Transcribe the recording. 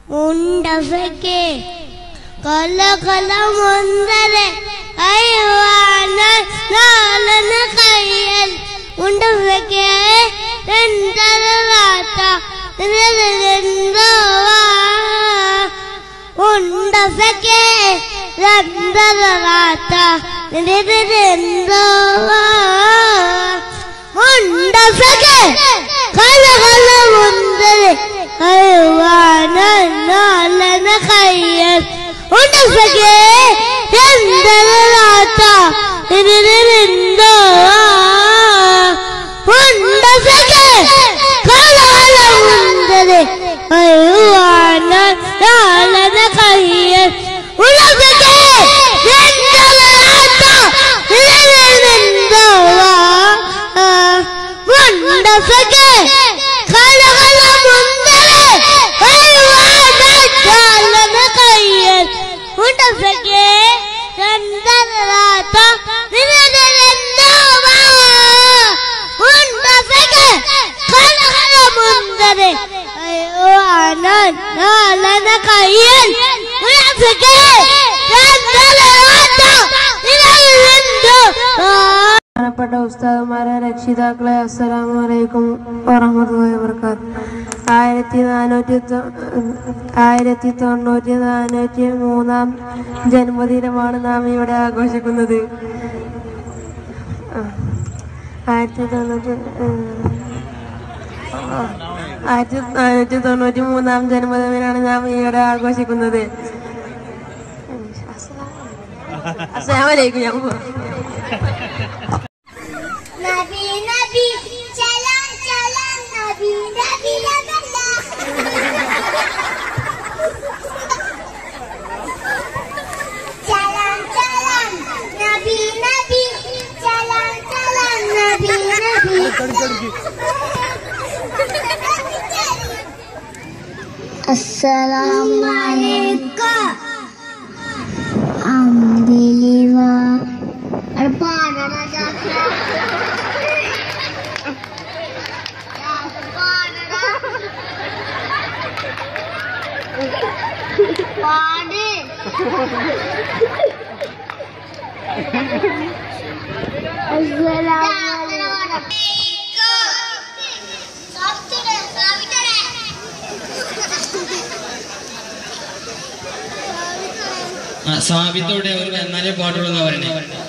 മുണ്ടഫയ്ക്ക് കൊല കൊല മുന്തരെ നാളന് കയ്യൽ മുണ്ടഫയ്ക്ക് രണ്ടരത്ത മുണ്ടഫയ്ക്ക് രണ്ടരത്ത മുണ്ടഫയ്ക്ക് കൊല കൊല മുന്തരെ നാളന് കയ്യൽ മുണ്ടഫയ്ക്ക് രണ്ടരത്ത മുണ്ടഫയ്ക്ക് കൊല കൊല മുന്തരെ നാളന് കയ്യൽ മുണ്ടഫയ്ക്ക് രണ്ടരത്ത മുണ്ടഫയ്ക്ക് കൊല കൊല മുന്തരെ നാളന് കയ്യൽ മുണ്ടഫയ്ക്ക് രണ്ടരത്ത മുണ്ടഫയ്ക്ക് കൊല കൊല മുന്തരെ നാളന് കയ്യൽ മുണ്ടഫയ്ക്ക് ബഹുമാനപ്പെട്ട ഉസ്താദുമാരെ, രക്ഷിതാക്കളെ, അസ്സലാമു അലൈക്കും വറഹ്മത്തുള്ളാഹി വബറകാതുഹു. 1493 ജന്മദിനമാണ് നാം ഇവിടെ ആഘോഷിക്കുന്നത്. 1493 ജന്മദിനമാണ് നാം ഇവിടെ ആഘോഷിക്കുന്നത്. അസ്സലാമു അലൈക്കും. ഞാൻ നബി നബി ചലം ചലം നബി നബി ചലം ചലം നബി നബി ചലം ചലം നബി നബി അസ്സലാമു അലൈക്കും അംദിലിവാ സ്വാഭിത്തോടെ ഒരു എന്നാലേ പാട്ടുള്ളൂ എന്നാ പറയണേ.